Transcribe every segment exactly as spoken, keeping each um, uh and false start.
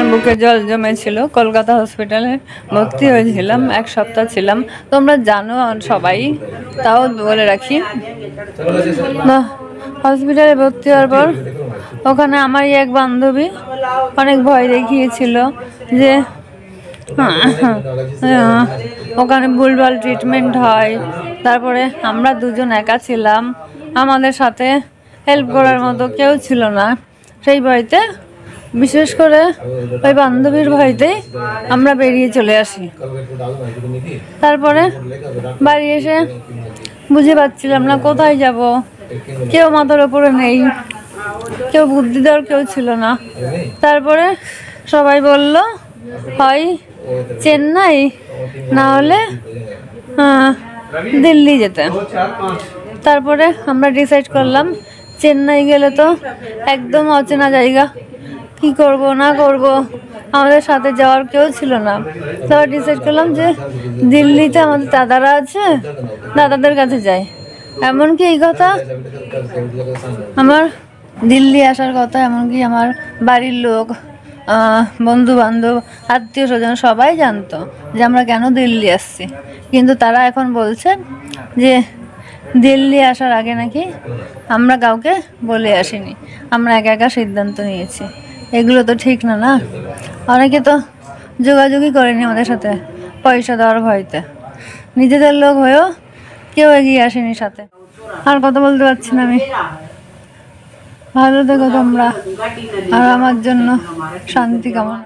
বুকে জল জমেছিল, কলকাতা হসপিটালে ভর্তি হয়েছিলাম, এক সপ্তাহ ছিলাম। তোমরা জানো সবাই, তাও বলে রাখি। হসপিটালে ভর্তি হওয়ার পর ওখানে আমারই এক বান্ধবী অনেক ভয় দেখিয়েছিল যে ওখানে ভুলভাল ট্রিটমেন্ট হয়। তারপরে আমরা দুজন একা ছিলাম, আমাদের সাথে হেল্প করার মতো কেউ ছিল না। সেই ভয়তে, বিশেষ করে ওই বান্ধবীর ভয়তেই আমরা বেরিয়ে চলে আসি। তারপরে বাড়ি এসে বুঝে পাচ্ছিলাম না কোথায় যাব, কেউ মাথার উপরে নেই, কেউ বুদ্ধি দেওয়ার কেউ ছিল না। তারপরে সবাই বলল হয় চেন্নাই না হলে দিল্লি যেতে। তারপরে আমরা ডিসাইড করলাম চেন্নাই গেলে তো একদম অচেনা জায়গা, কি করব না করব, আমাদের সাথে যাওয়ার কেউ ছিল না। তারপর ডিসাইড করলাম যে দিল্লিতে আমাদের দাদারা আছে, দাদাদের কাছে যাই। এমনকি এই কথা, আমার দিল্লি আসার কথা এমনকি আমার বাড়ির লোক, বন্ধু বান্ধব, আত্মীয় স্বজন সবাই জানতো যে আমরা কেন দিল্লি আসছি। কিন্তু তারা এখন বলছে যে দিল্লি আসার আগে নাকি আমরা কাউকে বলে আসিনি, আমরা একা একা সিদ্ধান্ত নিয়েছি। এগুলো তো ঠিক না, না? অনেকে তো যোগাযোগই করেনি আমাদের সাথে পয়সা দেওয়ার ভয়তে, নিজেদের লোক হয়েও কেউ এগিয়ে আসেনি সাথে। আর কথা বলতে পারছি না আমি। ভালো থেকো তোমরা, আর আমার জন্য শান্তি কামনা।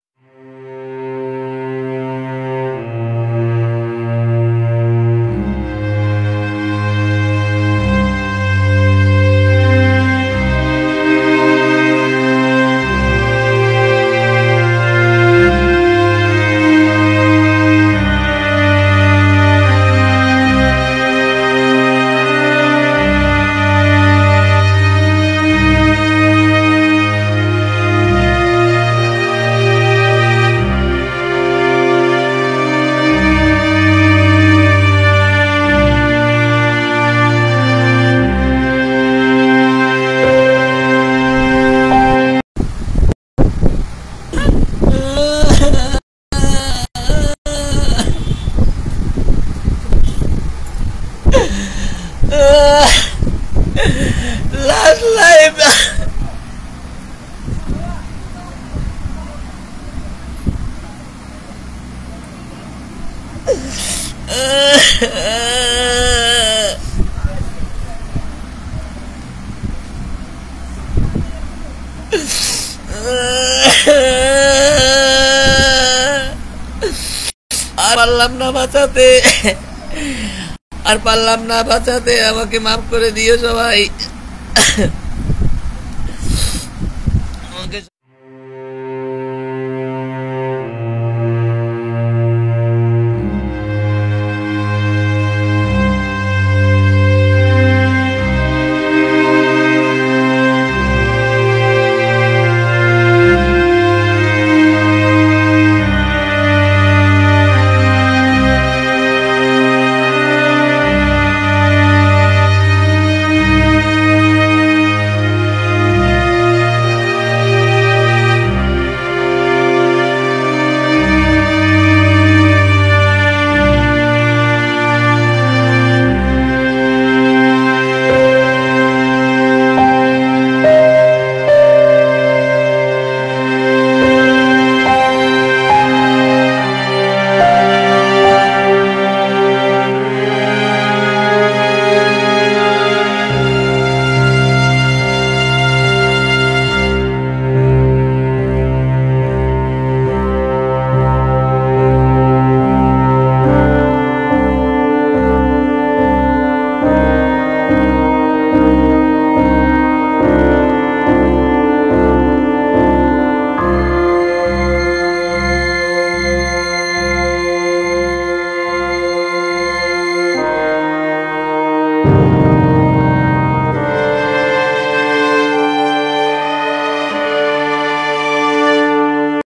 Last life. আর পারলাম না বাঁচাতে, আর পারলাম না বাঁচাতে, আমাকে মাফ করে দিও সবাই। you